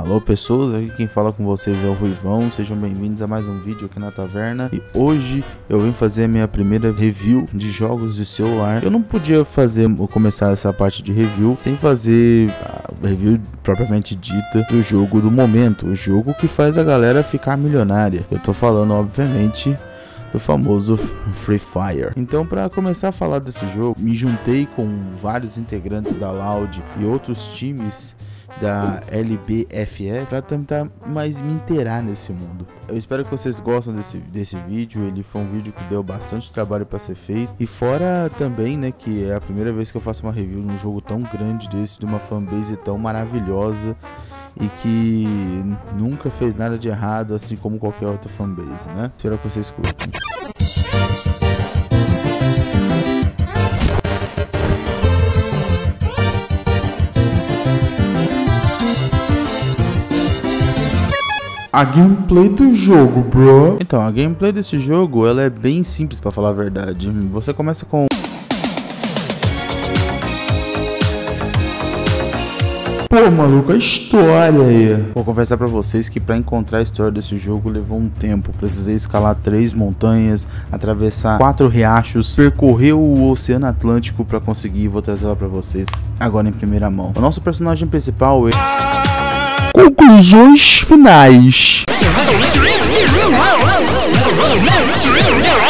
Alô pessoas, aqui quem fala com vocês é o Ruivão, sejam bem-vindos a mais um vídeo aqui na taverna. E hoje eu vim fazer a minha primeira review de jogos de celular. Eu não podia começar essa parte de review sem fazer a review propriamente dita do jogo do momento, o jogo que faz a galera ficar milionária. Eu tô falando obviamente do famoso Free Fire. Então, para começar a falar desse jogo, me juntei com vários integrantes da Loud e outros times da LBFE para tentar mais me inteirar nesse mundo. Eu espero que vocês gostem desse vídeo. Ele foi um vídeo que deu bastante trabalho para ser feito, e fora também, né, que é a primeira vez que eu faço uma review de um jogo tão grande desse, de uma fanbase tão maravilhosa e que nunca fez nada de errado, assim como qualquer outra fanbase, né? Espero que vocês curtam. A gameplay do jogo, bro. Então, a gameplay desse jogo, ela é bem simples, pra falar a verdade. Você começa com... Pô, maluco, a história aí. Vou confessar pra vocês que pra encontrar a história desse jogo levou um tempo. Precisei escalar 3 montanhas, atravessar 4 riachos, percorrer o Oceano Atlântico pra conseguir. Vou trazer ela pra vocês agora em primeira mão. O nosso personagem principal é... Conclusões finais.